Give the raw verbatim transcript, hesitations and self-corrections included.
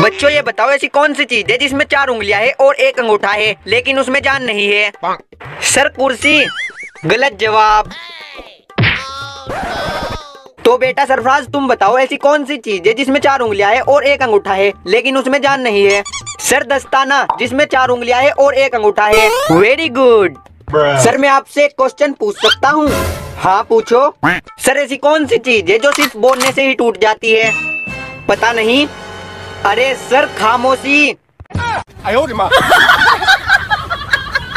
बच्चों ये बताओ ऐसी कौन सी चीज है जिसमें चार उंगलियां है और एक अंगूठा है लेकिन उसमें जान नहीं है? सर कुर्सी। गलत जवाब। तो बेटा सरफराज तुम बताओ ऐसी कौन सी चीज है जिसमें चार उंगलियां है और एक अंगूठा है लेकिन उसमें जान नहीं है? सर दस्ताना, जिसमें चार उंगलियां है और एक अंगूठा है। Very good. सर मैं आपसे एक क्वेश्चन पूछ सकता हूँ? हाँ पूछो। सर ऐसी कौन सी चीज है जो सिर्फ बोलने से ही टूट जाती है? पता नहीं। अरे सर खामोशी।